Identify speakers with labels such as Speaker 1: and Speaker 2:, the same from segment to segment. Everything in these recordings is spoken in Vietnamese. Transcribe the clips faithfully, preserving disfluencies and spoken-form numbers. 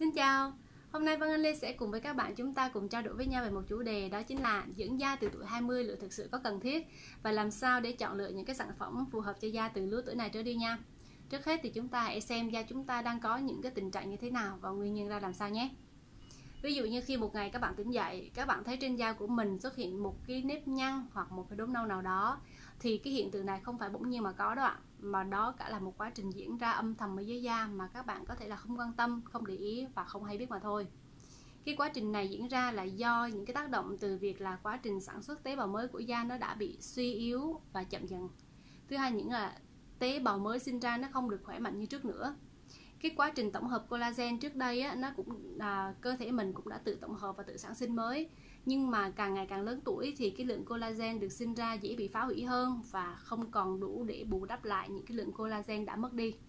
Speaker 1: Xin chào, hôm nay Vân Anh Lê sẽ cùng với các bạn chúng ta cùng trao đổi với nhau về một chủ đề, đó chính là dưỡng da từ tuổi hai mươi liệu thực sự có cần thiết và làm sao để chọn lựa những cái sản phẩm phù hợp cho da từ lứa tuổi này trở đi nha. Trước hết thì chúng ta hãy xem da chúng ta đang có những cái tình trạng như thế nào và nguyên nhân ra làm sao nhé. Ví dụ như khi một ngày các bạn tỉnh dậy, các bạn thấy trên da của mình xuất hiện một cái nếp nhăn hoặc một cái đốm nâu nào đó, thì cái hiện tượng này không phải bỗng nhiên mà có đâu ạ, mà đó cả là một quá trình diễn ra âm thầm ở dưới da mà các bạn có thể là không quan tâm, không để ý và không hay biết mà thôi. Cái quá trình này diễn ra là do những cái tác động từ việc là quá trình sản xuất tế bào mới của da nó đã bị suy yếu và chậm dần. Thứ hai, những là tế bào mới sinh ra nó không được khỏe mạnh như trước nữa. Cái quá trình tổng hợp collagen trước đây á, nó cũng à, cơ thể mình cũng đã tự tổng hợp và tự sản sinh mới, nhưng mà càng ngày càng lớn tuổi thì cái lượng collagen được sinh ra dễ bị phá hủy hơn và không còn đủ để bù đắp lại những cái lượng collagen đã mất đi.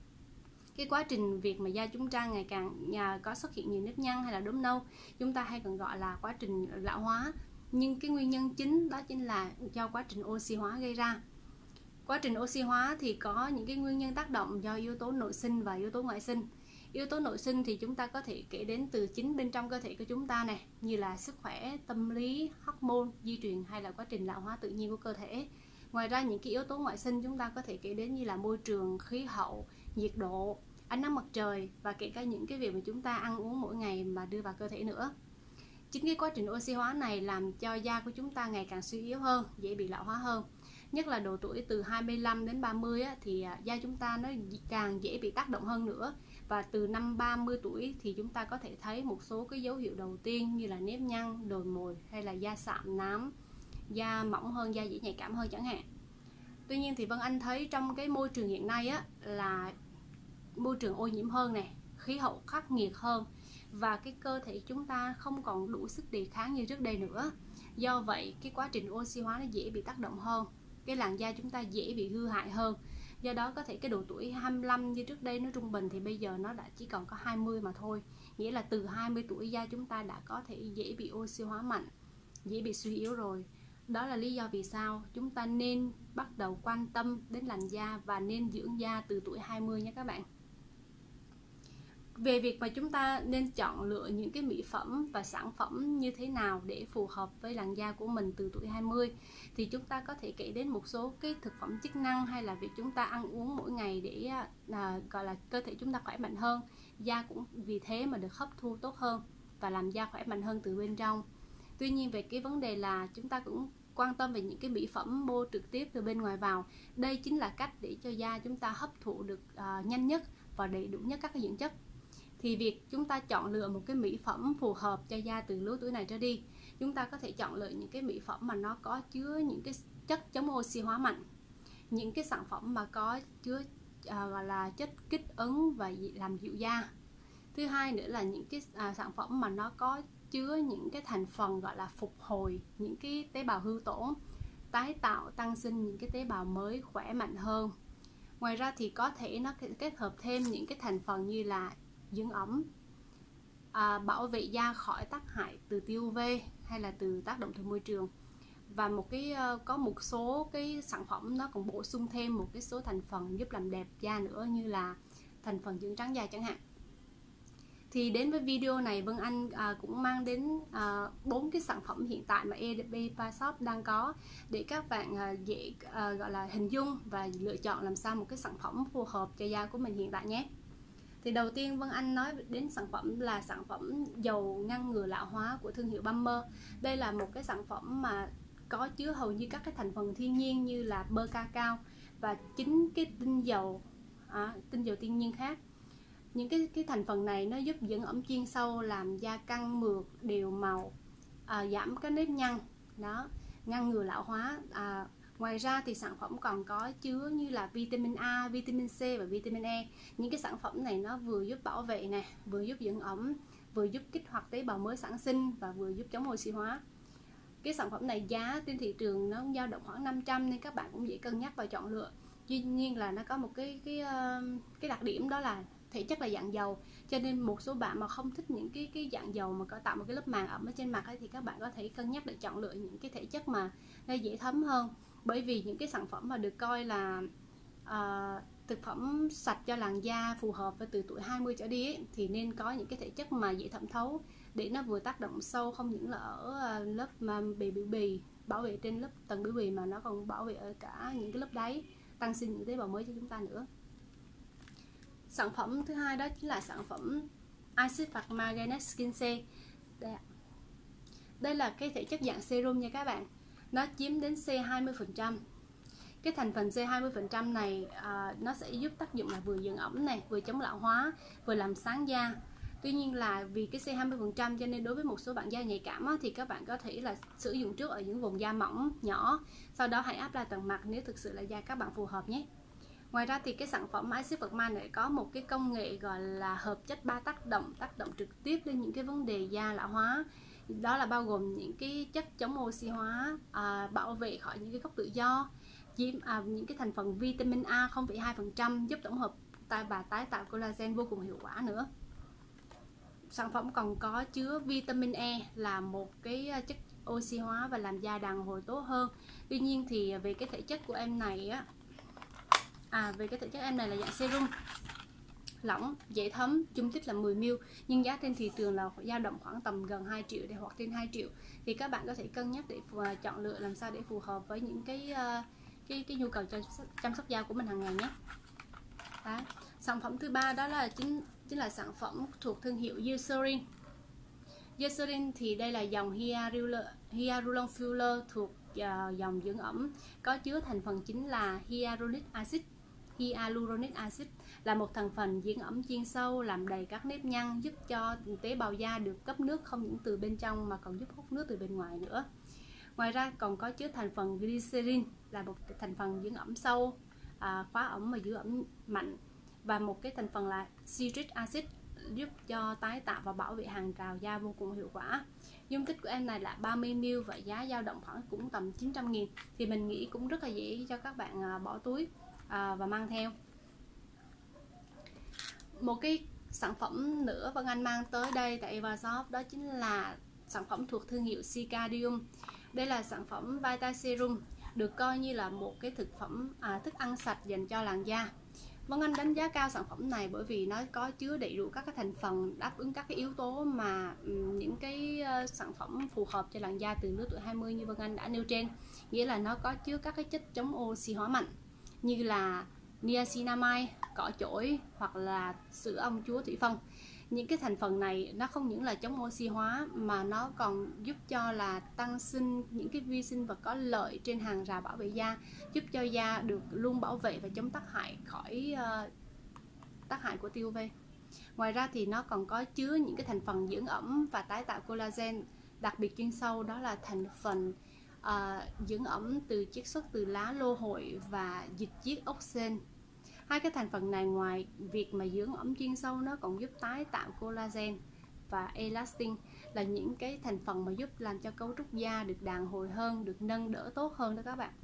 Speaker 1: Cái quá trình việc mà da chúng ta ngày càng nhà có xuất hiện nhiều nếp nhăn hay là đốm nâu, chúng ta hay còn gọi là quá trình lão hóa, nhưng cái nguyên nhân chính đó chính là do quá trình oxy hóa gây ra. Quá trình oxy hóa thì có những cái nguyên nhân tác động do yếu tố nội sinh và yếu tố ngoại sinh. Yếu tố nội sinh thì chúng ta có thể kể đến từ chính bên trong cơ thể của chúng ta này, như là sức khỏe, tâm lý, hormone, di truyền hay là quá trình lão hóa tự nhiên của cơ thể. Ngoài ra những cái yếu tố ngoại sinh chúng ta có thể kể đến như là môi trường, khí hậu, nhiệt độ, ánh nắng mặt trời và kể cả những cái việc mà chúng ta ăn uống mỗi ngày mà đưa vào cơ thể nữa. Chính cái quá trình oxy hóa này làm cho da của chúng ta ngày càng suy yếu hơn, dễ bị lão hóa hơn. Nhất là độ tuổi từ hai mươi lăm đến ba mươi á, thì da chúng ta nó càng dễ bị tác động hơn nữa. Và từ năm ba mươi tuổi thì chúng ta có thể thấy một số cái dấu hiệu đầu tiên như là nếp nhăn, đồi mồi hay là da sạm nám, da mỏng hơn, da dễ nhạy cảm hơn chẳng hạn. Tuy nhiên thì Vân Anh thấy trong cái môi trường hiện nay á, là môi trường ô nhiễm hơn này, khí hậu khắc nghiệt hơn và cái cơ thể chúng ta không còn đủ sức đề kháng như trước đây nữa. Do vậy cái quá trình oxy hóa nó dễ bị tác động hơn, cái làn da chúng ta dễ bị hư hại hơn. Do đó có thể cái độ tuổi hai mươi lăm như trước đây nó trung bình thì bây giờ nó đã chỉ còn có hai mươi mà thôi. Nghĩa là từ hai mươi tuổi da chúng ta đã có thể dễ bị oxy hóa mạnh, dễ bị suy yếu rồi. Đó là lý do vì sao chúng ta nên bắt đầu quan tâm đến làn da và nên dưỡng da từ tuổi hai mươi nha các bạn. Về việc mà chúng ta nên chọn lựa những cái mỹ phẩm và sản phẩm như thế nào để phù hợp với làn da của mình từ tuổi hai mươi, thì chúng ta có thể kể đến một số cái thực phẩm chức năng hay là việc chúng ta ăn uống mỗi ngày để à, gọi là cơ thể chúng ta khỏe mạnh hơn, da cũng vì thế mà được hấp thu tốt hơn và làm da khỏe mạnh hơn từ bên trong. Tuy nhiên về cái vấn đề là chúng ta cũng quan tâm về những cái mỹ phẩm bôi trực tiếp từ bên ngoài vào. Đây chính là cách để cho da chúng ta hấp thụ được uh, nhanh nhất và đầy đủ nhất các cái dưỡng chất. Thì việc chúng ta chọn lựa một cái mỹ phẩm phù hợp cho da từ lứa tuổi này trở đi, chúng ta có thể chọn lựa những cái mỹ phẩm mà nó có chứa những cái chất chống oxy hóa mạnh, những cái sản phẩm mà có chứa uh, gọi là chất kích ứng và làm dịu da. Thứ hai nữa là những cái uh, sản phẩm mà nó có chứa những cái thành phần gọi là phục hồi những cái tế bào hư tổn, tái tạo, tăng sinh những cái tế bào mới khỏe mạnh hơn. Ngoài ra thì có thể nó kết hợp thêm những cái thành phần như là dưỡng ẩm, à, bảo vệ da khỏi tác hại từ tia u vê hay là từ tác động từ môi trường. Và một cái có một số cái sản phẩm nó còn bổ sung thêm một cái số thành phần giúp làm đẹp da nữa, như là thành phần dưỡng trắng da chẳng hạn. Thì đến với video này Vân Anh à, cũng mang đến bốn à, cái sản phẩm hiện tại mà e đê bê Shop đang có để các bạn à, dễ à, gọi là hình dung và lựa chọn làm sao một cái sản phẩm phù hợp cho da của mình hiện tại nhé. Thì đầu tiên Vân Anh nói đến sản phẩm là sản phẩm dầu ngăn ngừa lão hóa của thương hiệu Bummer. Đây là một cái sản phẩm mà có chứa hầu như các cái thành phần thiên nhiên như là bơ cacao và chính cái tinh dầu à, tinh dầu thiên nhiên khác. Những cái cái thành phần này nó giúp dưỡng ẩm chuyên sâu, làm da căng mượt, đều màu, à, giảm cái nếp nhăn, đó, ngăn ngừa lão hóa. À, ngoài ra thì sản phẩm còn có chứa như là vitamin A, vitamin C và vitamin E. Những cái sản phẩm này nó vừa giúp bảo vệ nè, vừa giúp dưỡng ẩm, vừa giúp kích hoạt tế bào mới sản sinh và vừa giúp chống oxy hóa. Cái sản phẩm này giá trên thị trường nó dao động khoảng năm trăm nên các bạn cũng dễ cân nhắc và chọn lựa. Tuy nhiên là nó có một cái cái cái đặc điểm đó là thể chất là dạng dầu, cho nên một số bạn mà không thích những cái cái dạng dầu mà có tạo một cái lớp màng ẩm ở trên mặt ấy, thì các bạn có thể cân nhắc để chọn lựa những cái thể chất mà nó dễ thấm hơn. Bởi vì những cái sản phẩm mà được coi là uh, thực phẩm sạch cho làn da phù hợp với từ tuổi hai mươi trở đi ấy, thì nên có những cái thể chất mà dễ thẩm thấu để nó vừa tác động sâu không những là ở uh, lớp mà bì biểu bì, bảo vệ trên lớp tầng biểu bì, mà nó còn bảo vệ ở cả những cái lớp đáy, tăng sinh những tế bào mới cho chúng ta nữa. Sản phẩm thứ hai đó chính là sản phẩm Acid Pharma Ganet Skin C. Đây, đây là cái thể chất dạng serum nha các bạn, nó chiếm đến C hai mươi phần trăm. Cái thành phần C hai mươi phần trăm này à, nó sẽ giúp tác dụng là vừa dưỡng ẩm này, vừa chống lão hóa, vừa làm sáng da. Tuy nhiên là vì cái C hai mươi phần trăm cho nên đối với một số bạn da nhạy cảm á, thì các bạn có thể là sử dụng trước ở những vùng da mỏng, nhỏ, sau đó hãy áp lại toàn mặt nếu thực sự là da các bạn phù hợp nhé. Ngoài ra thì cái sản phẩm Acid Pharma này có một cái công nghệ gọi là hợp chất ba tác động, tác động trực tiếp lên những cái vấn đề da lão hóa. Đó là bao gồm những cái chất chống oxy hóa, à, bảo vệ khỏi những cái gốc tự do, chiếm à, những cái thành phần vitamin A không phẩy hai phần trăm giúp tổng hợp và tái tạo collagen vô cùng hiệu quả nữa. Sản phẩm còn có chứa vitamin E là một cái chất oxy hóa và làm da đàn hồi tốt hơn. Tuy nhiên thì về cái thể chất của em này á, à về cái thể chất em này là dạng serum lỏng, dễ thấm, dung tích là mười mi li lít, nhưng giá trên thị trường là dao động khoảng tầm gần hai triệu để hoặc trên hai triệu, thì các bạn có thể cân nhắc để chọn lựa làm sao để phù hợp với những cái cái cái nhu cầu cho chăm sóc da của mình hàng ngày nhé. Đó. Sản phẩm thứ ba đó là chính chính là sản phẩm thuộc thương hiệu Eucerin. Eucerin thì đây là dòng Hyaluron Filler thuộc uh, dòng dưỡng ẩm, có chứa thành phần chính là hyaluronic acid. Hyaluronic acid là một thành phần dưỡng ẩm chuyên sâu, làm đầy các nếp nhăn, giúp cho tế bào da được cấp nước không những từ bên trong mà còn giúp hút nước từ bên ngoài nữa. Ngoài ra còn có chứa thành phần glycerin là một thành phần dưỡng ẩm sâu, à, khóa ẩm và giữ ẩm mạnh, và một cái thành phần là citric acid giúp cho tái tạo và bảo vệ hàng rào da vô cùng hiệu quả. Dung tích của em này là ba mươi mi li lít và giá dao động khoảng cũng tầm chín trăm nghìn, thì mình nghĩ cũng rất là dễ cho các bạn à, bỏ túi à, và mang theo. Một cái sản phẩm nữa Vân Anh mang tới đây tại Evashop đó chính là sản phẩm thuộc thương hiệu Cicatrium. Đây là sản phẩm Vita Serum, được coi như là một cái thực phẩm à, thức ăn sạch dành cho làn da. Vân Anh đánh giá cao sản phẩm này bởi vì nó có chứa đầy đủ các cái thành phần đáp ứng các cái yếu tố mà um, những cái uh, sản phẩm phù hợp cho làn da từ lứa tuổi hai mươi như Vân Anh đã nêu trên. Nghĩa là nó có chứa các cái chất chống oxy hóa mạnh như là niacinamide, cỏ chổi hoặc là sữa ong chúa thủy phân. Những cái thành phần này nó không những là chống oxy hóa mà nó còn giúp cho là tăng sinh những cái vi sinh vật có lợi trên hàng rào bảo vệ da, giúp cho da được luôn bảo vệ và chống tác hại khỏi uh, tác hại của tia u vê. Ngoài ra thì nó còn có chứa những cái thành phần dưỡng ẩm và tái tạo collagen đặc biệt chuyên sâu, đó là thành phần uh, dưỡng ẩm từ chiết xuất từ lá lô hội và dịch chiết ốc sên. Hai cái thành phần này ngoài việc mà dưỡng ẩm chuyên sâu, nó còn giúp tái tạo collagen và elastin, là những cái thành phần mà giúp làm cho cấu trúc da được đàn hồi hơn, được nâng đỡ tốt hơn đó các bạn.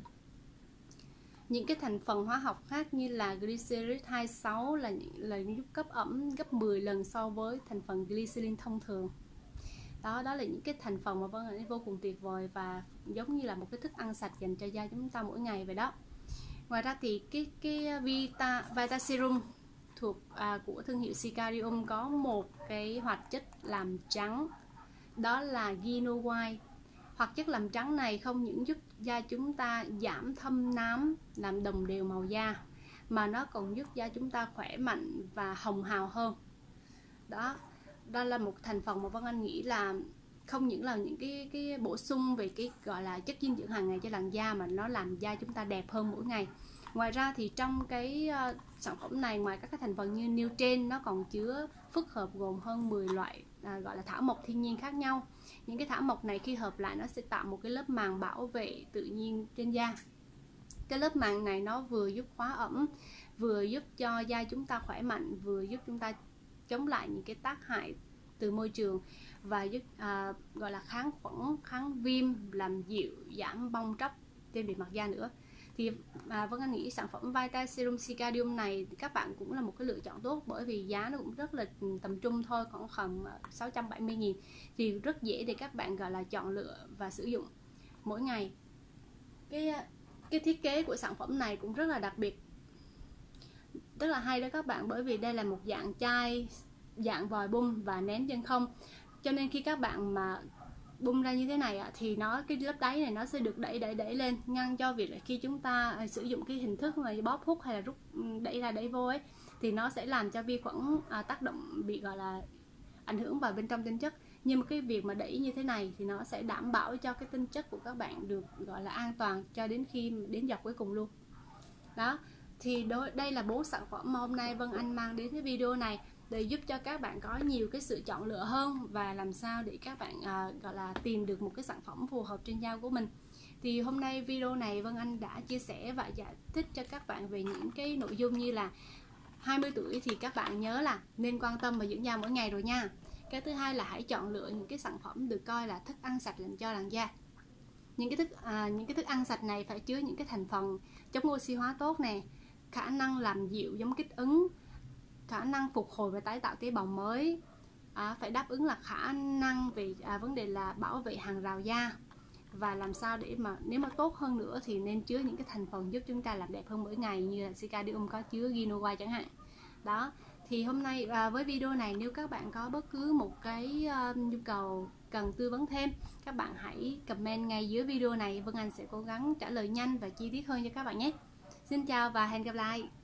Speaker 1: Những cái thành phần hóa học khác như là glycerin hai mươi sáu là, là giúp cấp ẩm gấp mười lần so với thành phần glycerin thông thường. Đó, đó là những cái thành phần mà Vân Anh vô cùng tuyệt vời và giống như là một cái thức ăn sạch dành cho da chúng ta mỗi ngày vậy đó. Ngoài ra thì cái cái Vita, Vita Serum thuộc à, của thương hiệu Cicatrium có một cái hoạt chất làm trắng, đó là Gino White. Hoạt chất làm trắng này không những giúp da chúng ta giảm thâm nám, làm đồng đều màu da, mà nó còn giúp da chúng ta khỏe mạnh và hồng hào hơn. Đó, đó là một thành phần mà Vân Anh nghĩ là không những là những cái cái bổ sung về cái gọi là chất dinh dưỡng hàng ngày cho làn da, mà nó làm da chúng ta đẹp hơn mỗi ngày. Ngoài ra thì trong cái uh, sản phẩm này, ngoài các cái thành phần như nêu trên, nó còn chứa phức hợp gồm hơn mười loại à, gọi là thảo mộc thiên nhiên khác nhau. Những cái thảo mộc này khi hợp lại nó sẽ tạo một cái lớp màng bảo vệ tự nhiên trên da. Cái lớp màng này nó vừa giúp khóa ẩm, vừa giúp cho da chúng ta khỏe mạnh, vừa giúp chúng ta chống lại những cái tác hại từ môi trường, và giúp à, gọi là kháng khuẩn, kháng viêm, làm dịu, giảm bong tróc trên bề mặt da nữa. Thì à, Vân Anh nghĩ sản phẩm Vita Serum Cicatrium này các bạn cũng là một cái lựa chọn tốt, bởi vì giá nó cũng rất là tầm trung thôi, khoảng khoảng sáu trăm bảy mươi nghìn, thì rất dễ để các bạn gọi là chọn lựa và sử dụng mỗi ngày. Cái cái thiết kế của sản phẩm này cũng rất là đặc biệt. rất là hay đó các bạn, bởi vì đây là một dạng chai dạng vòi bung và nén chân không, cho nên khi các bạn mà bung ra như thế này ạ, thì nó cái lớp đáy này nó sẽ được đẩy đẩy đẩy lên, ngăn cho việc là khi chúng ta à, sử dụng cái hình thức mà bóp hút hay là rút đẩy ra đẩy vô ấy, thì nó sẽ làm cho vi khuẩn à, tác động bị gọi là ảnh hưởng vào bên trong tinh chất. Nhưng mà cái việc mà đẩy như thế này thì nó sẽ đảm bảo cho cái tinh chất của các bạn được gọi là an toàn cho đến khi đến giọt cuối cùng luôn. Đó, thì đối, đây là bốn sản phẩm mà hôm nay Vân Anh mang đến cái video này để giúp cho các bạn có nhiều cái sự chọn lựa hơn và làm sao để các bạn à, gọi là tìm được một cái sản phẩm phù hợp trên da của mình. Thì hôm nay video này Vân Anh đã chia sẻ và giải thích cho các bạn về những cái nội dung như là hai mươi tuổi thì các bạn nhớ là nên quan tâm và dưỡng da mỗi ngày rồi nha. Cái thứ hai là hãy chọn lựa những cái sản phẩm được coi là thức ăn sạch dành cho làn da. Những cái thức à, những cái thức ăn sạch này phải chứa những cái thành phần chống oxy hóa tốt nè, khả năng làm dịu giống kích ứng, khả năng phục hồi và tái tạo tế bào mới, à, phải đáp ứng là khả năng về à, vấn đề là bảo vệ hàng rào da, và làm sao để mà nếu mà tốt hơn nữa thì nên chứa những cái thành phần giúp chúng ta làm đẹp hơn mỗi ngày, như là Cicatrium có chứa Ginowa chẳng hạn. Đó, thì hôm nay à, với video này nếu các bạn có bất cứ một cái uh, nhu cầu cần tư vấn thêm, các bạn hãy comment ngay dưới video này, Vân Anh sẽ cố gắng trả lời nhanh và chi tiết hơn cho các bạn nhé. Xin chào và hẹn gặp lại.